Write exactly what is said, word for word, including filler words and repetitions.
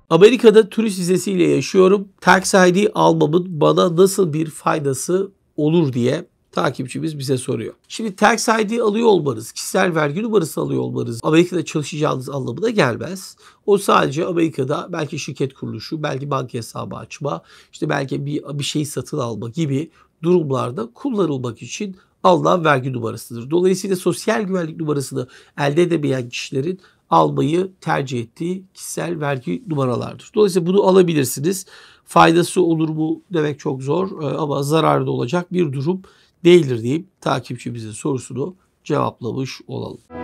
Amerika'da turist vizesiyle yaşıyorum. Tax I D almamın bana nasıl bir faydası olur diye takipçimiz bize soruyor. Şimdi Tax I D alıyor olmanız, kişisel vergi numarası alıyor olmanız Amerika'da çalışacağınız anlamına gelmez. O sadece Amerika'da belki şirket kuruluşu, belki banka hesabı açma, işte belki bir, bir şey satın alma gibi durumlarda kullanılmak için alınan vergi numarasıdır. Dolayısıyla sosyal güvenlik numarasını elde edemeyen kişilerin almayı tercih ettiği kişisel vergi numaralardır. Dolayısıyla bunu alabilirsiniz. Faydası olur mu demek çok zor ama zararı da olacak bir durum değildir diyeyim. Takipçimizin sorusunu cevaplamış olalım.